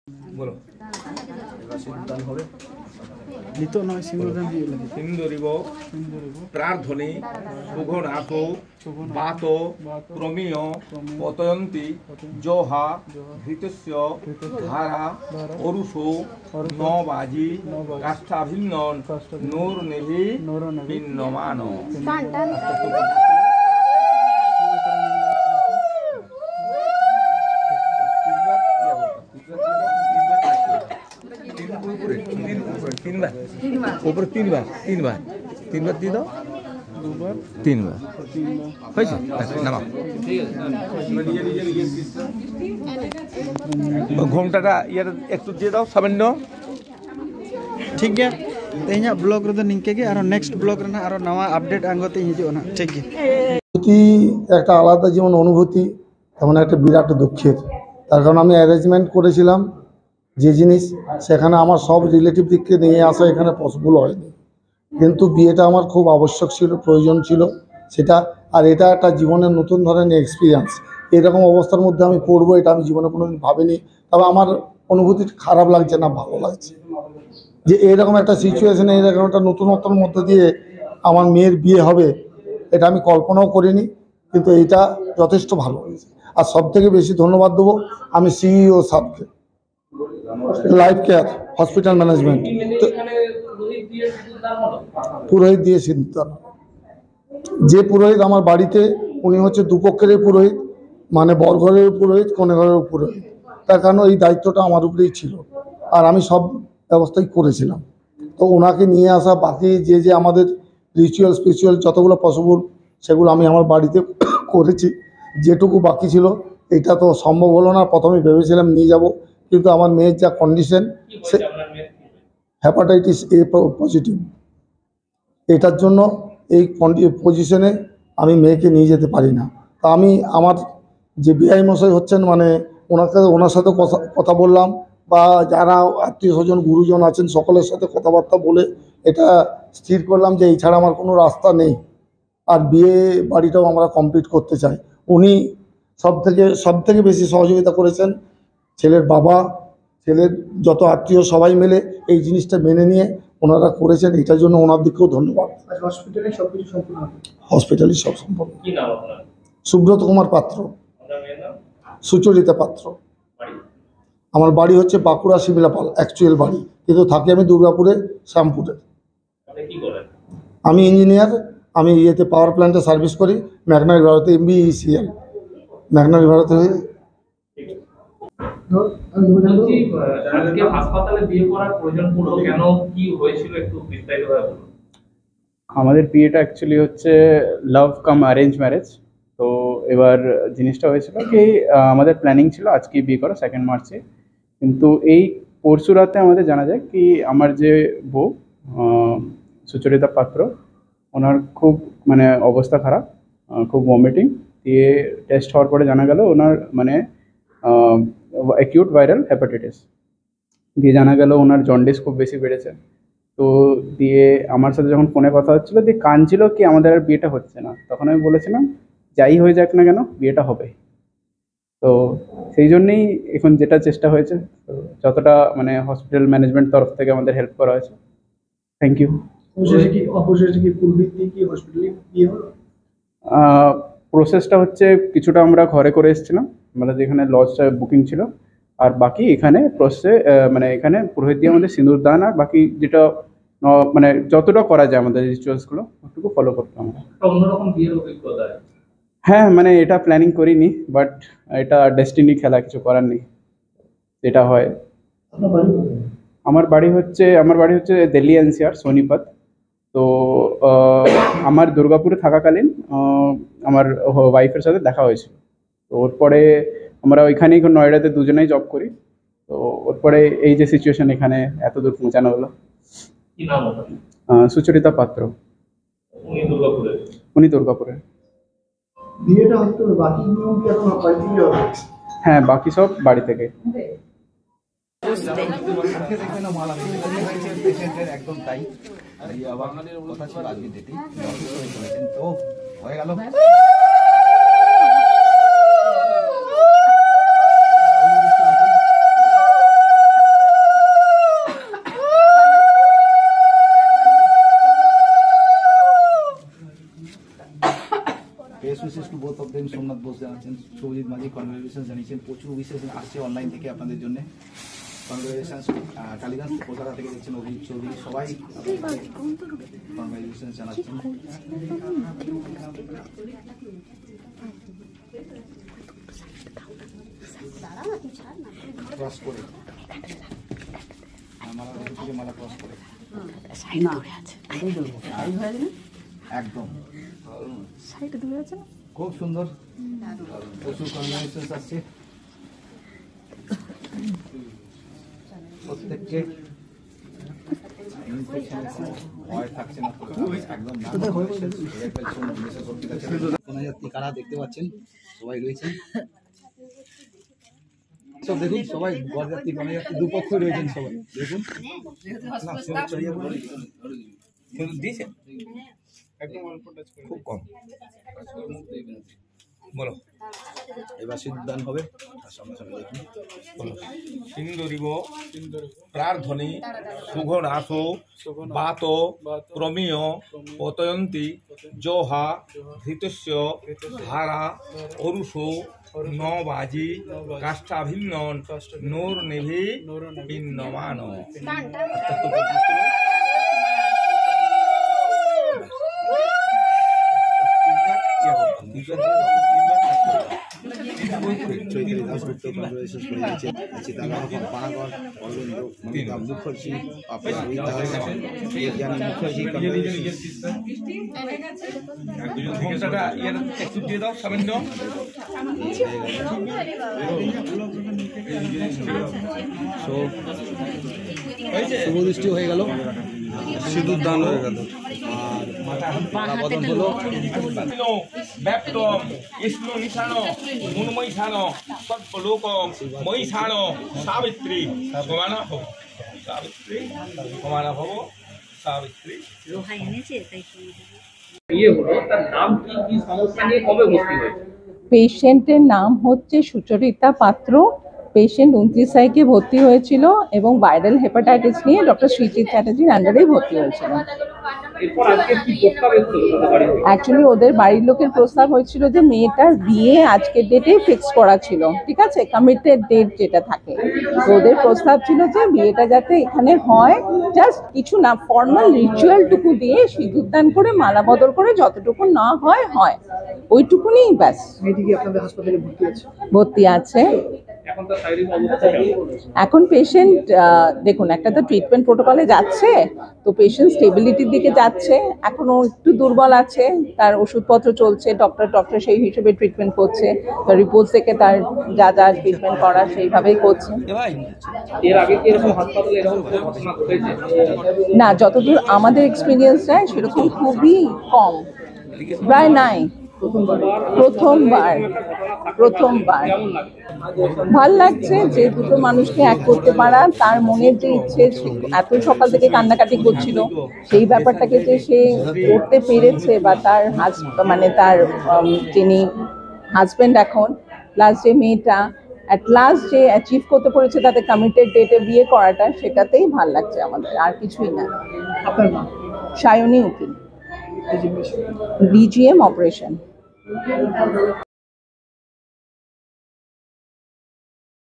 বলো সিদ্ধান্ত হবে নিতো নয় সিন্দুরদান দিয়ে লাগে সিন্দুরিব প্রার্থনী সুঘনাথ বাত প্রমেয় পতয়ন্তী জহা ঘৃতস্য ধারা অরুষো নবাজি কাষ্ঠাভিন্ন নূর নেভি পিন্নমান ऊपर तीन बार दी दो तीन बार नामा घूमटा एक दिए दाओ सामान्य ठीक है तेना ब्लॉग रे निंके के आरो नेक्स्ट ब्लॉग रे आरो नवा अपडेट आंगते हिजो ना ठीक है অনুভূতি একটা আলাদা যেমন অনুভূতি তেমন একটা বিরাট দুঃখের তার কারণ আমি অ্যারেঞ্জমেন্ট করেছিলাম যে জিনিস সেখানে আমার সব রিলেটিভদেরকে নিয়ে আসা এখানে পসিবল হয়নি কিন্তু বিয়েটা আমার খুব আবশ্যক ছিল প্রয়োজন ছিল সেটা আর এটা একটা জীবনের নতুন ধরনের এক্সপিরিয়েন্স এরকম অবস্থার মধ্যে আমি পড়বো এটা আমি জীবনে কোনোদিন ভাবিনি তবে আমার অনুভূতি খারাপ লাগছে না ভালো লাগছে যে এরকম একটা সিচুয়েশনে এরকম একটা নতুনত্বর মধ্যে দিয়ে আমার মেয়ের বিয়ে হবে এটা আমি কল্পনাও করিনি কিন্তু এটা যথেষ্ট ভালো হয়েছে আর সবথেকে বেশি ধন্যবাদ দেবো আমি সিইও সাহেবকে লাইফ কেয়ার হসপিটাল ম্যানেজমেন্ট পুরোহিত দিয়ে সিদ্ধান্ত যে পুরোহিত আমার বাড়িতে উনি হচ্ছে দুপক্ষের পুরোহিত মানে বরঘরের পুরোহিত কনেঘরের পুরোহিত তার কারণ এই দায়িত্বটা আমার উপরেই ছিল আর আমি সব ব্যবস্থাই করেছিলাম তো ওনাকে নিয়ে আসা বাকি যে আমাদের রিচুয়াল স্পিরিচুয়াল যতগুলো পসিবল সেগুলো আমি আমার বাড়িতে করেছি যেটুকু বাকি ছিল এটা তো সম্ভব হলো না প্রথমে ভেবেছিলাম নিয়ে যাব কিন্তু আমার মেয়ের যা কন্ডিশন সে হেপাটাইটিস এ পজিটিভ এটার জন্য এই পজিশনে আমি মেয়েকে নিয়ে যেতে পারি না তা আমি আমার যে বিআই মশাই হচ্ছেন মানে ওনার সাথে কথা বললাম বা যারা আত্মীয় স্বজন গুরুজন আছেন সকলের সাথে কথাবার্তা বলে এটা স্থির করলাম যে এই ছাড়া আমার কোনো রাস্তা নেই আর বিয়ে বাড়িটাও আমরা কমপ্লিট করতে চাই উনি সব থেকে বেশি সহযোগিতা করেছেন ছেলের বাবা ছেলের যত আত্মীয় সবাই মিলে এই জিনিসটা মেনে নিয়ে ওনারা করেছেন এটার জন্য ওনার দিকেও ধন্যবাদ হসপিটালে সবকিছু সম্পূর্ণ হসপিটালে সব সম্পূর্ণ সুব্রত কুমার পাত্র সুচরিতা পাত্র আমার বাড়ি হচ্ছে বাঁকুড়া শিমলাপাল অ্যাকচুয়াল বাড়ি কিন্তু থাকি আমি দুর্গাপুরে শ্যামপুরে আমি ইঞ্জিনিয়ার আমি ইয়েতে পাওয়ার প্ল্যান্টে সার্ভিস করি ম্যাগনারি ভারতে MBECL ম্যাগনারি ভারতে হয়ে আমাদের বিয়েটা অ্যাকচুয়ালি হচ্ছে লাভ কাম অ্যারেঞ্জ ম্যারেজ তো এবার জিনিসটা হয়েছিল কি আমাদের প্ল্যানিং ছিল আজকে বিয়ে করা 2 মার্চে কিন্তু এই পরশু রাতে আমাদের জানা যায় কি আমার যে বউ সুচরিতা পাত্র ওনার খুব মানে অবস্থা খারাপ খুব ভমিটিং দিয়ে টেস্ট হওয়ার পরে জানা গেল ওনার মানে অ্যাকিউট ভাইরাল হেপাটাইটিস দিয়ে জানা গেল ওনার জন্ডিস খুব বেশি বেড়েছে তো দিয়ে আমার সাথে যখন ফোনে কথা হচ্ছিলো দিয়ে কাঁদছিল কি আমাদের আর বিয়েটা হচ্ছে না তখন আমি বলেছিলাম যাই হয়ে যাক না কেন বিয়েটা হবে তো সেই জন্যেই এখন যেটা চেষ্টা হয়েছে তো যতটা মানে হসপিটাল ম্যানেজমেন্ট তরফ থেকে আমাদের হেল্প করা হয়েছে থ্যাংক ইউ প্রসেসটা হচ্ছে কিছুটা আমরা ঘরে করে এসেছিলাম আমরা যেখানে লজটা বুকিং ছিল আর বাকি এখানে প্রসেসে মানে এখানে পুরোহিত দিয়ে আমাদের সিঁদুর দান আর বাকি যেটা মানে যতটা করা যায় আমাদের রিচুয়ালসগুলো ওটুকু ফলো করতাম অন্যরকম বিয়ের অভিজ্ঞতা হ্যাঁ মানে এটা প্ল্যানিং করিনি বাট এটা ডেস্টিনি খেলা কিছু করার নেই যেটা হয় আমার বাড়ি হচ্ছে দিল্লি NCR সোনিপত তো আমার দুর্গাপুরে থাকাকালীন আমার ওয়াইফের সাথে দেখা হয়েছিল তো ওর পরে আমরা ওইখানেই নয়ডাতে দুজনেই জব করি তো ওর পরে এই যে সিচুয়েশন এখানে এত দূর পৌঁছানো হলো সুচরিতা পাত্র উনি দুর্গাপুরে হ্যাঁ বাকি সব বাড়ি থেকে একদম তাই কথা ছিল আজকে ডেটে তো হয়ে গেল ততদিন সোমনাথ বোস জানাচ্ছেন, সৌজিৎ মাঝি কনগ্রাচুলেশন জানিয়েছেন, প্রচুর উইশেস আসছে অনলাইন থেকে আপনাদের জন্য, কনগ্রাচুলেশন। কালীগঞ্জ কলকাতা থেকে দেখছেন অভিজিৎ চৌধুরী, সবাই কনগ্রাচুলেশন জানাচ্ছেন। ক্রস করে মালা ক্রস করে একদম খুব সুন্দর, প্রচুর কনগ্রাচুলেশন আসছে প্রত্যেককে। ভয় থাকছে না একদম, কারা দেখতে পাচ্ছেন সবাই রয়েছেন, সব দেখুন সবাই বরযাত্রী কন্যাযাত্রী দুপক্ষ রয়েছেন সবাই দেখুন। খুব কম বলো, এবার সিদ্ধান্ত হবে তার সঙ্গে সঙ্গে দেখুন। সিন্দুরিব প্রার্থনী সুঘনাশো বাত ক্রমীয় পতয়ন্তী জোহা ধৃতস্য ধারা অরুষো নবাজি কাষ্ঠাভিন্ন নোর নিভি পিন্নমান। চৈত্রী দাসগুপ্ত কনগ্রাচুলেশন করে দিয়েছেন, চিতালা পানাগড় অরবিন্দ মমিতা মুখার্জি জ্ঞানী মুখার্জি শুভদৃষ্টি হয়ে গেল, সিঁদুর দান হয়ে গেল, আর বদন হলো ব্যাপ্তম ইষ্ণু নিশানো মুন্ময়ীশানো সর্বলোকম ময়ীশানো সাবিত্রী সমান ভব, সাবিত্রী সমান ভব, সাবিত্রী। বিয়ে হলো, তার নাম কি, কি সমস্যা নিয়ে কবে ভর্তি হয়েছে? পেশেন্টের নাম হচ্ছে সুচরিতা পাত্র। পেশেন্ট 29 তারিখে ভর্তি হয়েছিল এবং ভাইরাল হেপাটাইটিস নিয়ে ডক্টর শ্রীজিৎ চ্যাটার্জির আন্ডারেই ভর্তি হয়েছিল। এরপর আজকে কি প্রস্তাব এসেছিল তাদের বাড়ি থেকে? অ্যাকচুয়ালি ওদের বাড়ির লোকের প্রস্তাব হয়েছিল যে মেয়েটার বিয়ে আজকের ডেটে ফিক্স করা ছিল, ঠিক আছে, কমিটেড ডেট যেটা থাকে। তো ওদের প্রস্তাব ছিল যে বিয়েটা যাতে এখানে হয়, জাস্ট কিছু না ফর্মাল রিচুয়ালটুকু দিয়ে সিঁদুরদান করে মালা বদল করে যতটুকু না হয় হয়, ওইটুকুনি ব্যাস। ভর্তি আছে। এখন তো শারীরিক অবস্থা কেমন? এখন পেশেন্ট দেখুন, একটা তো ট্রিটমেন্ট প্রোটোকলে যাচ্ছে, তো পেশেন্ট স্টেবিলিটির দিকে যাচ্ছে, এখনো একটু দুর্বল আছে, তার ওষুধপত্র চলছে, ডক্টর সেই হিসেবে ট্রিটমেন্ট করছে, তো রিপোর্টস থেকে তার যা যা ট্রিটমেন্ট করার সেইভাবেই করছে। এর আগে কি এরকম হাসপাতালে এরকম কোনো ঘটনা ঘটেছে? না, যতদূর আমাদের এক্সপিরিয়েন্স যায় সেরকম খুবই কম, প্রায় নাই। প্রথমবার ভাল লাগছে যে দুটো মানুষকে এক করতে পারা, তার মনের যে ইচ্ছে, এত সকাল থেকে কান্নাকাটি করছিল, সেই ব্যাপারটাকে যে সে করতে পেরেছে, বা তার মানে তার যিনি হাজবেন্ড এখন, প্লাস যে মেয়েটা অ্যাট লাস্ট যে অ্যাচিভ করতে পেরেছে তাদের কমিটেড ডেটে বিয়ে করাটা, সেটাতেই ভাল লাগছে আমাদের, আর কিছুই না। সায়নী উকিল, ডিজিএম অপারেশন।